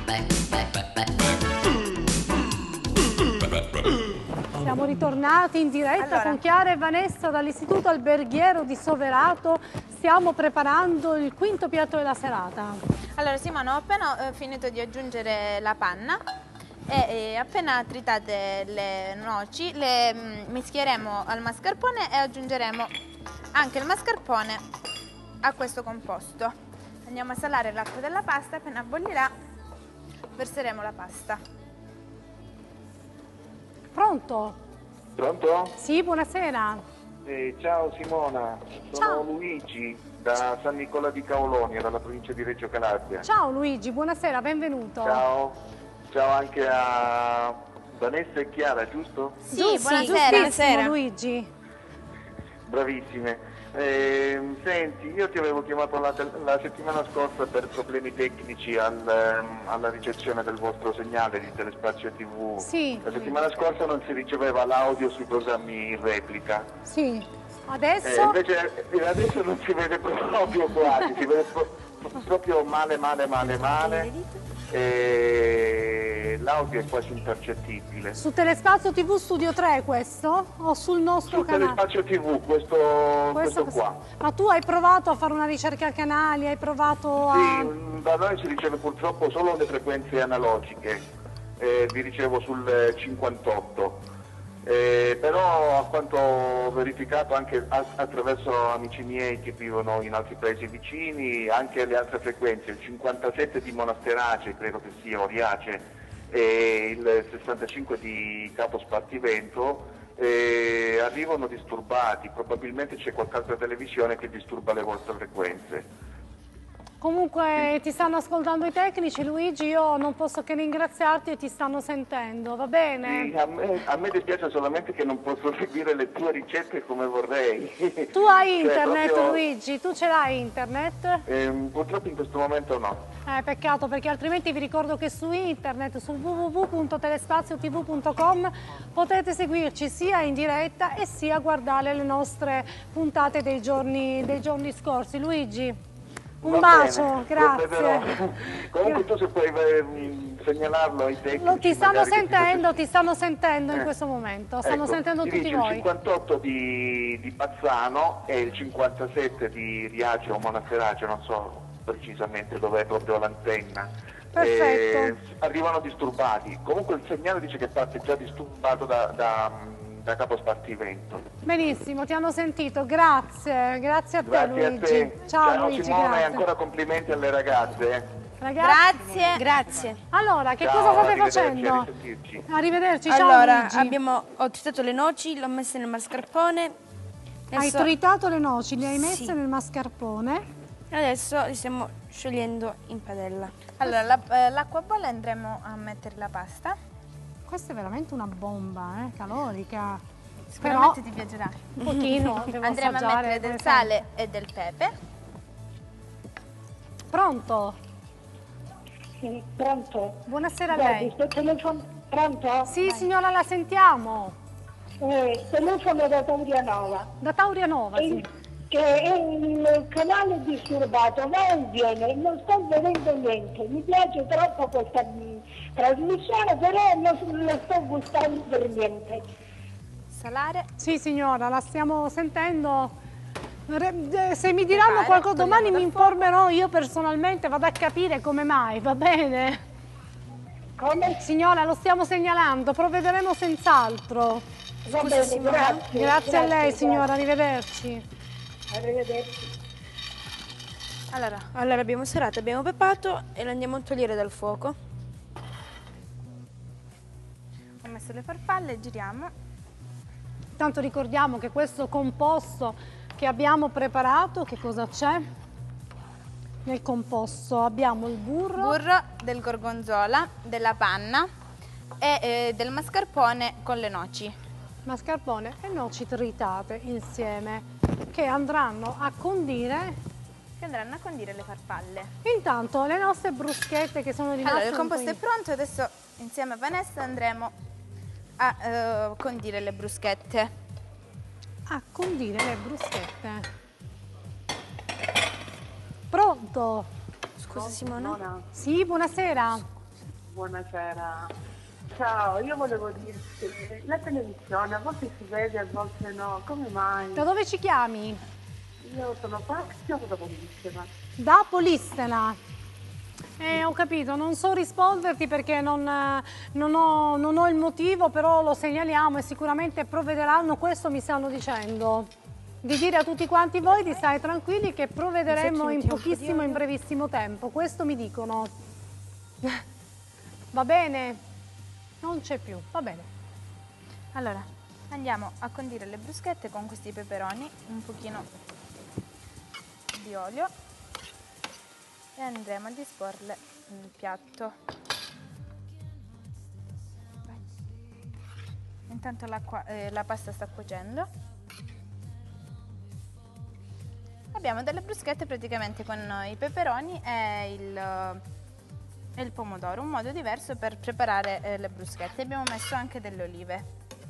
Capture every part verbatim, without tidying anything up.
Siamo ritornati in diretta allora. con Chiara e Vanessa dall'Istituto Alberghiero di Soverato. Stiamo preparando il quinto piatto della serata. Allora Simona, ho appena eh, finito di aggiungere la panna e, e appena tritate le noci le mm, mischieremo al mascarpone e aggiungeremo anche il mascarpone a questo composto. Andiamo a salare l'acqua della pasta, appena bollirà verseremo la pasta. Pronto? Pronto? Sì, buonasera. Eh, ciao Simona, sono ciao. Luigi da San Nicola di Caolonia, dalla provincia di Reggio Calabria. Ciao Luigi, buonasera, benvenuto. Ciao, ciao anche a Vanessa e Chiara, giusto? Sì, sì buonasera. buonasera Luigi. Bravissime. Eh, senti, io ti avevo chiamato la, la settimana scorsa per problemi tecnici al, alla ricezione del vostro segnale di Telespazio tivù. Sì. La settimana scorsa non si riceveva l'audio sui programmi in replica. Sì. Adesso? Eh, invece adesso non si vede proprio quasi, si vede pro, proprio male, male, male, male. E l'audio è quasi impercettibile. Su Telespazio tivù Studio tre questo? O sul nostro Su canale? Telespazio tivù, questo, questo, questo qua. Ma tu hai provato a fare una ricerca a canali, hai provato a... Sì, da noi si riceve purtroppo solo le frequenze analogiche, eh, vi ricevo sul cinquantotto. Eh, però a quanto ho verificato anche attraverso amici miei che vivono in altri paesi vicini, anche le altre frequenze, il cinquantasette di Monasterace, credo che sia Oriace, e il sessantacinque di Capo Spartivento, eh, arrivano disturbati, probabilmente c'è qualche altra televisione che disturba le vostre frequenze. Comunque ti stanno ascoltando i tecnici, Luigi, io non posso che ringraziarti e ti stanno sentendo, va bene? Sì, a me, a me dispiace solamente che non posso seguire le tue ricette come vorrei. Tu hai cioè, internet, proprio... Luigi, tu ce l'hai internet? Eh, purtroppo in questo momento no. Eh, peccato, perché altrimenti vi ricordo che su internet, su w w w punto telespazio tv punto com potete seguirci sia in diretta e sia guardare le nostre puntate dei giorni, dei giorni scorsi. Luigi. Un Va bacio, bene, grazie. Comunque tu se puoi eh, segnalarlo ai tecnici. Lo, ti stanno sentendo, ti, ti stanno sentendo eh. in questo momento, stanno ecco, sentendo tutti dice voi. Il cinquantotto di, di Bazzano e il cinquantasette di Riace o Monasterace, non so precisamente dove è proprio l'antenna. Perfetto. Eh, arrivano disturbati. Comunque il segnale dice che parte già disturbato da... da da Capo Spartivento. Benissimo, ti hanno sentito, grazie, grazie a te grazie Luigi. A te. Ciao, Ciao Luigi, Simona grazie. e ancora complimenti alle ragazze. Ragazzi, grazie. Grazie. Allora, che ciao, cosa state arrivederci, facendo? Arrivederci. Arrivederci, ciao allora, Luigi. abbiamo, ho tritato le noci, le ho messe nel mascarpone. Hai tritato le noci, le hai messe sì. nel mascarpone. E adesso li stiamo sciogliendo in padella. Allora, l'acqua bolle andremo a mettere la pasta. Questa è veramente una bomba, eh, calorica. Sicuramente Però, ti piacerà. Un pochino, devo andremo a mettere del sale e del pepe. Pronto? Sì, pronto. Buonasera a Guardi, lei. sto telefono... Pronto? Sì, Vai. signora, la sentiamo. Eh, telefono da Taurianova. Da Taurianova, e, sì. Che è il canale disturbato, va e viene, non sto vedendo niente. Mi piace troppo questa mh, trasmissione, però non lo sto gustando per niente. Salare. Sì, signora, la stiamo sentendo. Se mi diranno qualcosa domani mi informerò io personalmente, vado a capire come mai, va bene? Come? Signora, lo stiamo segnalando, provvederemo senz'altro. Va bene, grazie. Grazie, grazie a lei, signora, grazie. Arrivederci. Arrivederci. Allora, allora abbiamo serato, abbiamo pepato e lo andiamo a togliere dal fuoco. Ho messo le farfalle, giriamo. Intanto ricordiamo che questo composto che abbiamo preparato, che cosa c'è? Nel composto abbiamo il burro. Burro del gorgonzola, della panna e eh, del mascarpone con le noci. Mascarpone e noci tritate insieme che andranno a condire che andranno a condire le farfalle. Intanto le nostre bruschette che sono rimaste. Allora, il composto è pronto, adesso insieme a Vanessa andremo a uh, condire le bruschette. A condire le bruschette. Pronto? Scusa Simona? No. Sì, buonasera. Buonasera. Ciao, io volevo dirti, la televisione a volte si vede, a volte no, come mai? Da dove ci chiami? Io sono Fazio da Polissima. Da Polistena. Eh, ho capito, non so risponderti perché non, eh, non ho, non ho il motivo, però lo segnaliamo e sicuramente provvederanno, questo mi stanno dicendo. Di dire a tutti quanti voi di stare tranquilli che provvederemo in pochissimo, in brevissimo tempo, questo mi dicono. Va bene? Non c'è più, va bene. Allora, andiamo a condire le bruschette con questi peperoni, un pochino di olio e andremo a disporle nel piatto. Vai. Intanto l'acqua, eh, la pasta sta cuocendo. Abbiamo delle bruschette praticamente con i peperoni e il, e il pomodoro, un modo diverso per preparare eh, le bruschette. Abbiamo messo anche delle olive.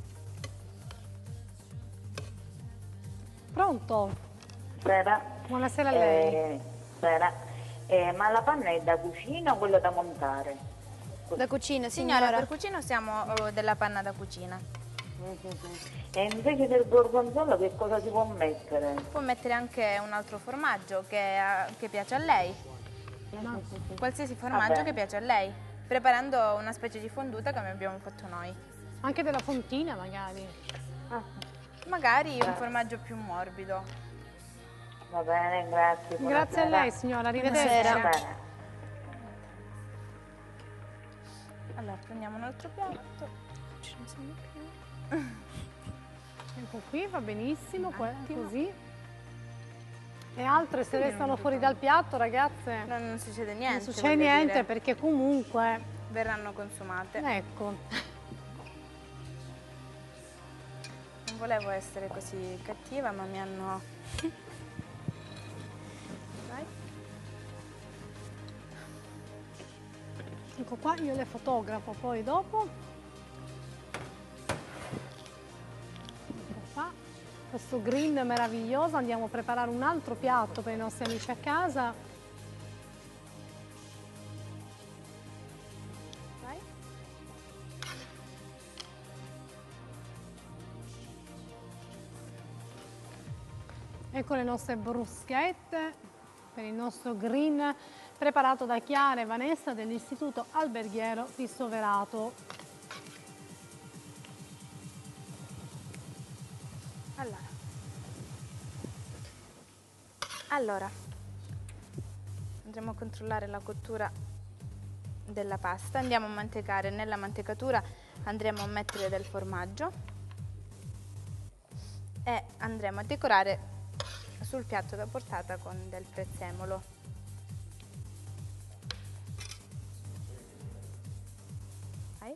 Pronto? Sera. Buonasera a lei. Eh, sera. Eh, ma la panna è da cucina o quella da montare? Da cucina, Signora, signora. per cucina usiamo oh, della panna da cucina. E invece del gorgonzola che cosa si può mettere? Può mettere anche un altro formaggio che, che piace a lei. Qualsiasi formaggio Vabbè. che piace a lei, preparando una specie di fonduta come abbiamo fatto noi. Anche della fontina magari. Ah, Magari un formaggio più morbido. va bene, grazie. Grazie a buonasera. lei signora, arrivederci. Va bene. Allora, prendiamo un altro piatto. Ce ne sono più. Ecco qui, va benissimo, que- così. E altre se restano fuori dal piatto, ragazze, Non, non succede niente. non succede voglio niente dire. perché comunque, Verranno consumate. ecco, Non volevo essere così cattiva, ma mi hanno... Vai. ecco qua, io le fotografo poi dopo. Ecco qua, questo green meraviglioso, andiamo a preparare un altro piatto per i nostri amici a casa. Vai. Ecco le nostre bruschette per il nostro green preparato da Chiara e Vanessa dell'Istituto Alberghiero di Soverato. Allora. Allora. Andremo a controllare la cottura della pasta. Andiamo a mantecare. Nella mantecatura andremo a mettere del formaggio e andremo a decorare sul piatto da portata con del prezzemolo. Vai.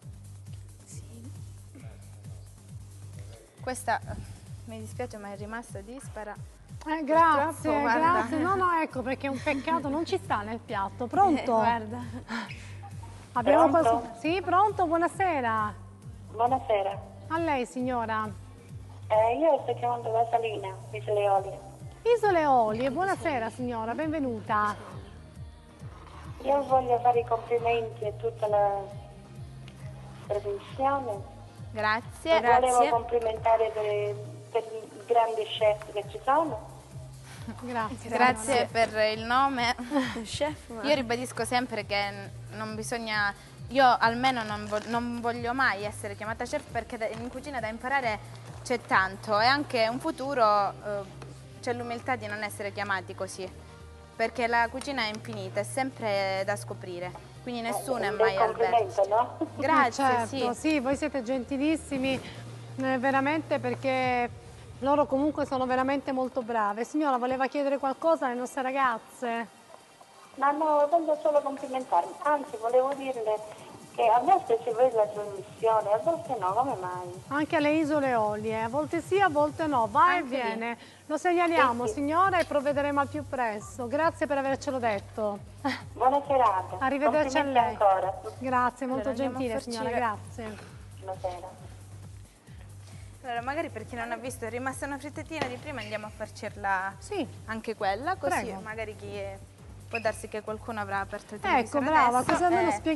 Questa, mi dispiace, ma è rimasta dispara. Eh, grazie, Purtroppo, guarda. grazie. No, no, ecco perché è un peccato, non ci sta nel piatto. Pronto? Guarda. Abbiamo Pronto? qualche- Sì, pronto, buonasera. Buonasera. A lei signora. Eh, io sto chiamando da Salina, Isole Olie. Isole Olie, buonasera signora, benvenuta. Io voglio fare i complimenti a tutta la trasmissione. Grazie. E volevo complimentare per, per i grandi chef che ci sono. Grazie. Grazie per il nome. Chef, ma... Io ribadisco sempre che n- non bisogna, io almeno non, vo- non voglio mai essere chiamata chef perché da- in cucina da imparare c'è tanto e anche in futuro eh, c'è l'umiltà di non essere chiamati così, perché la cucina è infinita, è sempre da scoprire, quindi nessuno è Un mai bel al complimento, vertice. no? Grazie, certo, sì. sì, voi siete gentilissimi, eh, veramente perché loro comunque sono veramente molto brave. Signora, voleva chiedere qualcosa alle nostre ragazze? Ma no, voglio solo complimentarmi. Anzi, volevo dirle che a volte si vede la trasmissione, a volte no, come mai? Anche alle Isole Olie, a volte sì, a volte no, va e Anche lì. viene. Lo segnaliamo, Sì, sì. signora, e provvederemo al più presto. Grazie per avercelo detto. Buona serata. Arrivederci a Complimenti lei. ancora. Grazie, molto Allora, andiamo a gentile farcire- signora, grazie. Buonasera. Allora, magari per chi non ha visto è rimasta una frittetina di prima, andiamo a farcirla Sì, anche quella, così Prego. magari chi è- può darsi che qualcuno avrà aperto il ecco, televisore brava, adesso così almeno e- spieghiamo.